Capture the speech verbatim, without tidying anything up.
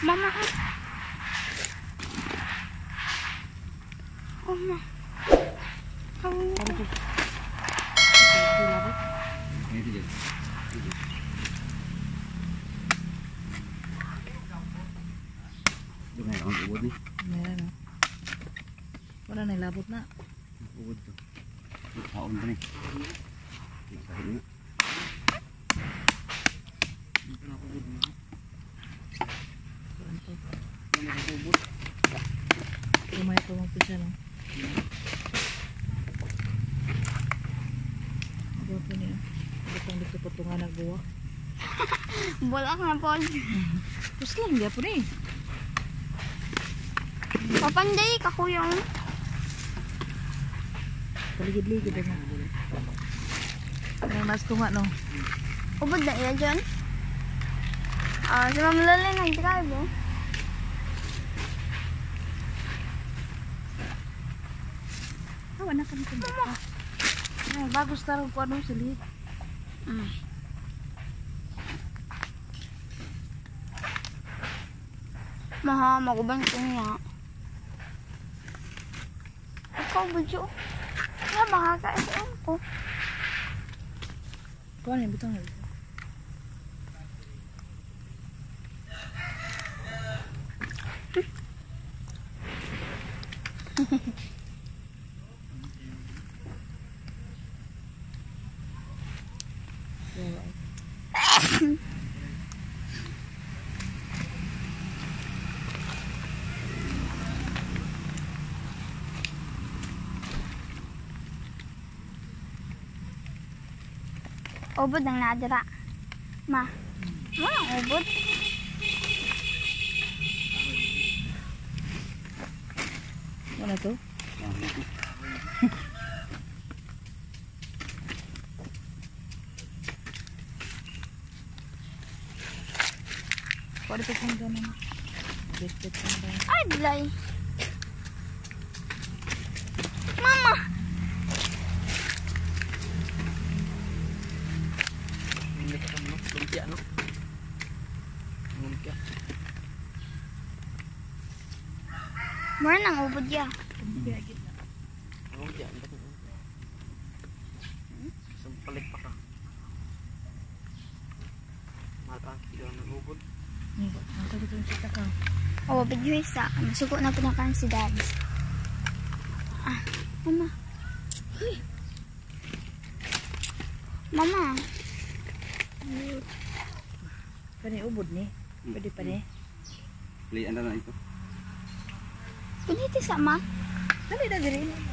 Mama. Oh, ma. Oh, Ini dia. Ito na yung ubod ni. Meron o. Wala na ilabot na. Ubod to. Taon pa ni. Nakahil na. Ito na ubod na. Ito na ubod. Lumaya pa mong pisa no. Ito po niya. Ito dito po ito nga nagbuwa. bulak na po. Tapos lang dia po ni. Papanday ka kuyang. Paligid-ligid na. Ang mas tunga no. Ubod na iya dyan. Ah, si Ma'am Lali nag-drive oh. Tawa na kami kung baka. Ay, bago starong po ano silit. Mm. Maha, magubang ko niya. Ikaw, budyo. Nga, baka kaisiin ko. Kung ano yung butang na dito? Ubod ang nadira. Ma. Walang ubod. Ano to? Pwede pa siyang ganun. Biscuit siyang ganun. Ay, bilay. Mama. Lumpia no? Lumpia. Mura nang ubod ya. Lumpia gitna. Lumpia. Sampalit pa ka. Mata, hindi ako nag-ubod. Ang sagot yung sita ka. Oo, video isa. Masuko na pinakan si Dad. Ah, Mama. Huy. Mama. Pani ubod ni. Pwede pa ni. Lian na na ito. Piniti sa ma. Dali na diri.